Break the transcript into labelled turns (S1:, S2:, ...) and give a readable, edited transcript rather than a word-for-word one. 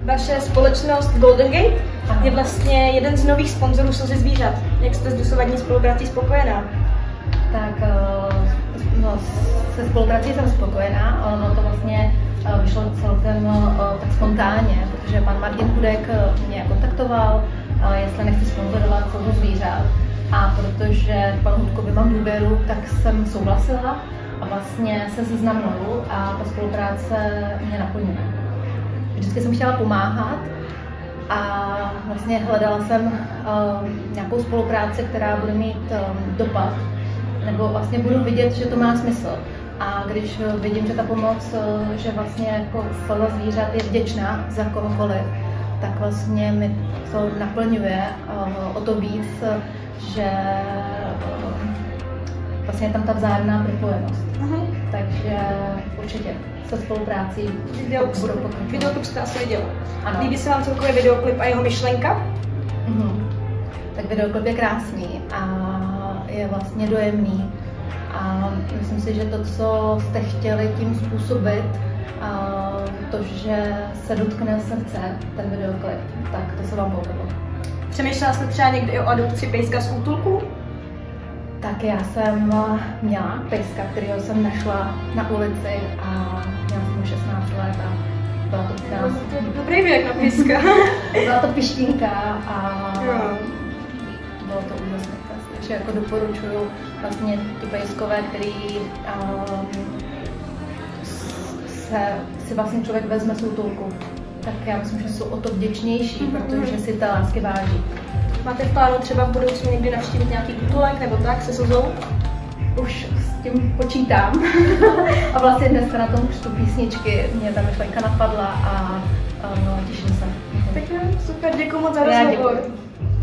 S1: Vaše společnost Golden Gate je vlastně jeden z nových sponzorů Slzy zvířat. Jak jste s dosavadní spoluprací spokojená?
S2: Tak se spoluprací jsem spokojená, ono to vlastně vyšlo celkem tak spontánně, protože pan Martin Hudek mě kontaktoval, jestli nechci sponzorovat Slzu zvířat. A protože panu Hudkovi mám důvěru, tak jsem souhlasila a vlastně se seznam mnou a ta spolupráce mě naplňuje. Vždycky jsem chtěla pomáhat a vlastně hledala jsem nějakou spolupráci, která bude mít dopad, nebo vlastně budu vidět, že to má smysl. A když vidím, že ta pomoc, že vlastně jako Slza zvířat je vděčná za kohokoliv, tak vlastně mi to naplňuje o to víc, že vlastně je tam ta vzájemná propojenost. Takže určitě se spoluprácí budu pokračovat.
S1: Videoklip jste asi viděla.
S2: Ano.
S1: Líbí se vám celkově videoklip a jeho myšlenka?
S2: Tak videoklip je krásný a je vlastně dojemný. A myslím si, že to, co jste chtěli tím způsobit, to, že se dotkne srdce ten videoklip, tak to se vám povedlo.
S1: Přemýšlela jste třeba někdy o adopci pejska z útulku?
S2: Tak já jsem měla pejska, kterého jsem našla na ulici a měla jsem 16 let a byla to
S1: dobrý věk na pejska.
S2: Byla to pištinka a bylo to úžasné. Takže jako doporučuju vlastně ty pejskové, který si vlastně člověk vezme z útulku. Tak já myslím, že jsou o to vděčnější, protože si té lásky váží.
S1: Máte v plánu třeba v budoucnu někdy navštívit nějaký útulek nebo tak se Slzou?
S2: Už s tím počítám. A vlastně dneska na tom křtu písničky mě ta myšlenka napadla a těším se.
S1: Tak super, děkuji moc za rozhovor.